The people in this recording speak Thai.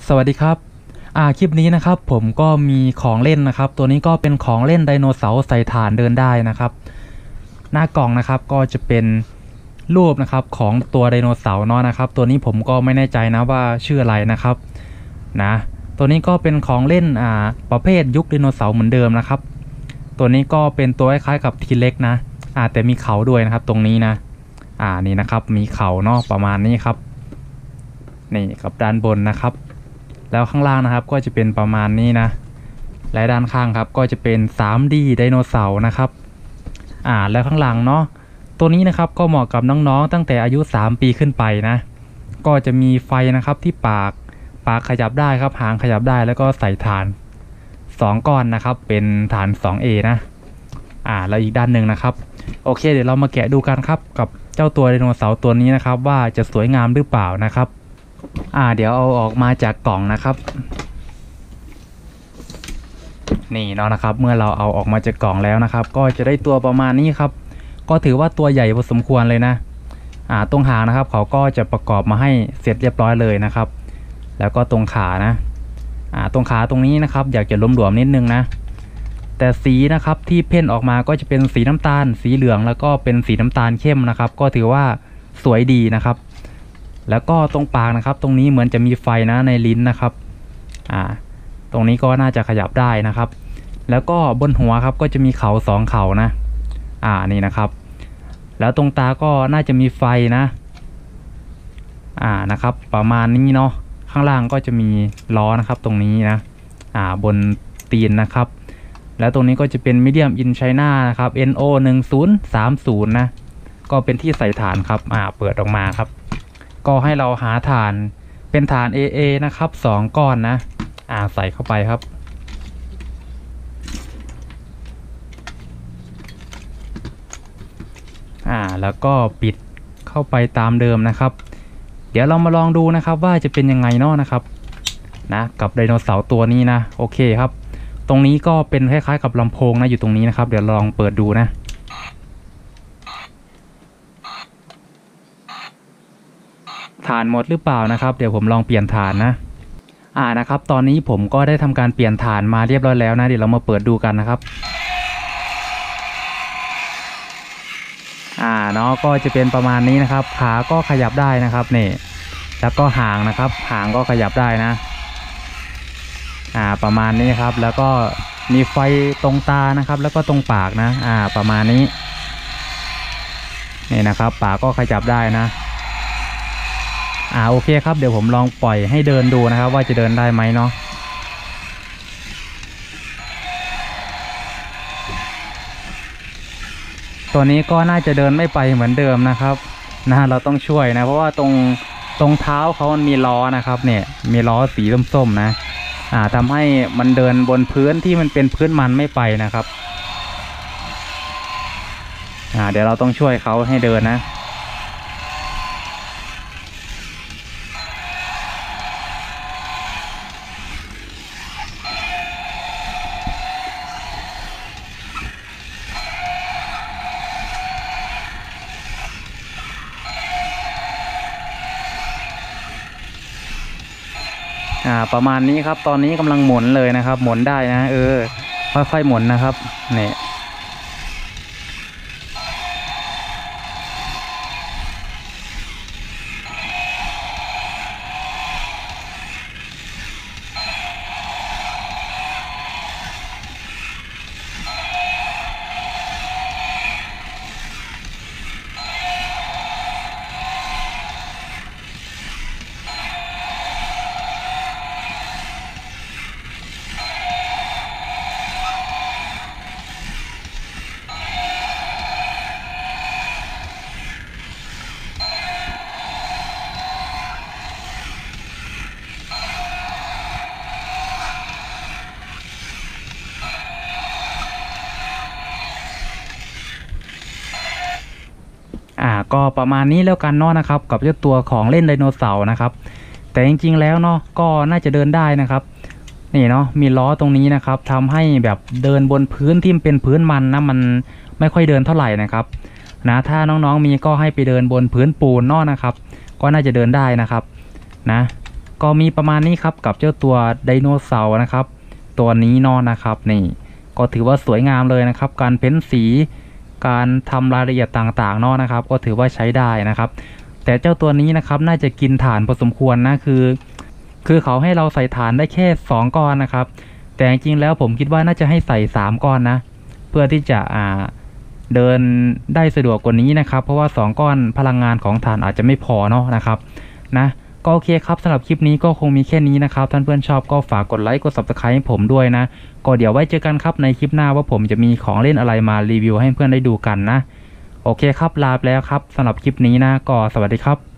สวัสดีครับคลิปนี้นะครับผมก็มีของเล่นนะครับตัวนี้ก็เป็นของเล่นไดโนเสาร์ใส่ถ่านเดินได้นะครับหน้ากล่องนะครับก็จะเป็นรูปนะครับของตัวไดโนเสาร์เนาะนะครับตัวนี้ผมก็ไม่แน่ใจนะว่าชื่ออะไรนะครับนะตัวนี้ก็เป็นของเล่นประเภทยุคไดโนเสาร์เหมือนเดิมนะครับตัวนี้ก็เป็นตัวคล้ายๆกับทีเล็กนะแต่มีเขาด้วยนะครับตรงนี้นะนี่นะครับมีเขาเนาะประมาณนี้ครับนี่กับด้านบนนะครับแล้วข้างล่างนะครับก็จะเป็นประมาณนี้นะและด้านข้างครับก็จะเป็น 3D ไดโนเสาร์นะครับแล้วข้างหลังเนาะตัวนี้นะครับก็เหมาะกับน้องๆตั้งแต่อายุ3ปีขึ้นไปนะก็จะมีไฟนะครับที่ปากขยับได้ครับหางขยับได้แล้วก็ใส่ฐาน2ก้อนนะครับเป็นฐาน 2A นะแล้วอีกด้านหนึ่งนะครับโอเคเดี๋ยวเรามาแกะดูกันครับกับเจ้าตัวไดโนเสาร์ตัวนี้นะครับว่าจะสวยงามหรือเปล่านะครับเดี๋ยวเอาออกมาจากกล่องนะครับนี่เนาะนะครับเมื่อเราเอาออกมาจากกล่องแล้วนะครับก็จะได้ตัวประมาณนี้ครับก็ถือว่าตัวใหญ่พอสมควรเลยนะตรงหางนะครับเขาก็จะประกอบมาให้เสร็จเรียบร้อยเลยนะครับแล้วก็ตรงขานะตรงขาตรงนี้นะครับอยากจะหลวมๆนิดนึงนะแต่สีนะครับที่เพ่นออกมาก็จะเป็นสีน้ำตาลสีเหลืองแล้วก็เป็นสีน้ำตาลเข้มนะครับก็ถือว่าสวยดีนะครับแล้วก็ตรงปากนะครับตรงนี้เหมือนจะมีไฟนะในลิ้นนะครับตรงนี้ก็น่าจะขยับได้นะครับแล้วก็บนหัวครับก็จะมีเขา2เขานะนี่นะครับแล้วตรงตาก็น่าจะมีไฟนะนะครับประมาณนี้เนาะข้างล่างก็จะมีล้อนะครับตรงนี้นะบนตีนนะครับแล้วตรงนี้ก็จะเป็น Medium in China นะครับ NO 1030นะก็เป็นที่ใส่ฐานครับเปิดออกมาครับก็ให้เราหาฐานเป็นฐาน AA นะครับ2ก้อนนะใส่เข้าไปครับแล้วก็ปิดเข้าไปตามเดิมนะครับเดี๋ยวเรามาลองดูนะครับว่าจะเป็นยังไงเนาะนะครับกับไดโนเสาร์ตัวนี้นะโอเคครับตรงนี้ก็เป็นคล้ายๆกับลำโพงนะอยู่ตรงนี้นะครับเดี๋ยวลองเปิดดูนะฐานหมดหรือเปล่านะครับเดี๋ยวผมลองเปลี่ยนฐานนะนะครับตอนนี้ผมก็ได้ทำการเปลี่ยนฐานมาเรียบร้อยแล้วนะเดี๋ยวเรามาเปิดดูกันนะครับเนาะก็จะเป็นประมาณนี้นะครับขาก็ขยับได้นะครับนี่แล้วก็หางนะครับหางก็ขยับได้นะประมาณนี้ครับแล้วก็มีไฟตรงตานะครับแล้วก็ตรงปากนะประมาณนี้นี่นะครับปากก็ขยับได้นะโอเคครับเดี๋ยวผมลองปล่อยให้เดินดูนะครับว่าจะเดินได้ไหมเนาะตัวนี้ก็น่าจะเดินไม่ไปเหมือนเดิมนะครับเราต้องช่วยนะเพราะว่าตรงเท้าเขามันมีล้อนะครับเนี่ยมีล้อสีส้มๆนะทำให้มันเดินบนพื้นที่มันเป็นพื้นมันไม่ไปนะครับเดี๋ยวเราต้องช่วยเขาให้เดินนะประมาณนี้ครับตอนนี้กำลังหมุนเลยนะครับหมุนได้นะค่อยๆหมุนนะครับเนี่ยก็ประมาณนี้แล้วกันเนาะนะครับกับเจ้าตัวของเล่นไดโนเสาร์นะครับแต่จริงๆแล้วเนาะก็น่าจะเดินได้นะครับนี่เนาะมีล้อตรงนี้นะครับทำให้แบบเดินบนพื้นที่เป็นพื้นมันนะมันไม่ค่อยเดินเท่าไหร่นะครับถ้าน้องๆมีก็ให้ไปเดินบนพื้นปูนเนาะนะครับก็น่าจะเดินได้นะครับก็มีประมาณนี้ครับกับเจ้าตัวไดโนเสาร์นะครับตัวนี้เนาะนะครับนี่ก็ถือว่าสวยงามเลยนะครับการเพ้นสีการทำรายละเอียดต่างๆเนาะนะครับก็ถือว่าใช้ได้นะครับแต่เจ้าตัวนี้นะครับน่าจะกินถ่านพอสมควรนะคือเขาให้เราใส่ถ่านได้แค่2ก้อนนะครับแต่จริงๆแล้วผมคิดว่าน่าจะให้ใส่3ก้อนนะเพื่อที่จะเดินได้สะดวกกว่านี้นะครับเพราะว่า2ก้อนพลังงานของถ่านอาจจะไม่พอเนาะนะครับนะก็โอเคครับสำหรับคลิปนี้ก็คงมีแค่นี้นะครับท่านเพื่อนชอบก็ฝากกดไลค์กด Subscribe ให้ผมด้วยนะก็เดี๋ยวไว้เจอกันครับในคลิปหน้าว่าผมจะมีของเล่นอะไรมารีวิวให้เพื่อนได้ดูกันนะโอเคครับลาไปแล้วครับสำหรับคลิปนี้นะก็สวัสดีครับ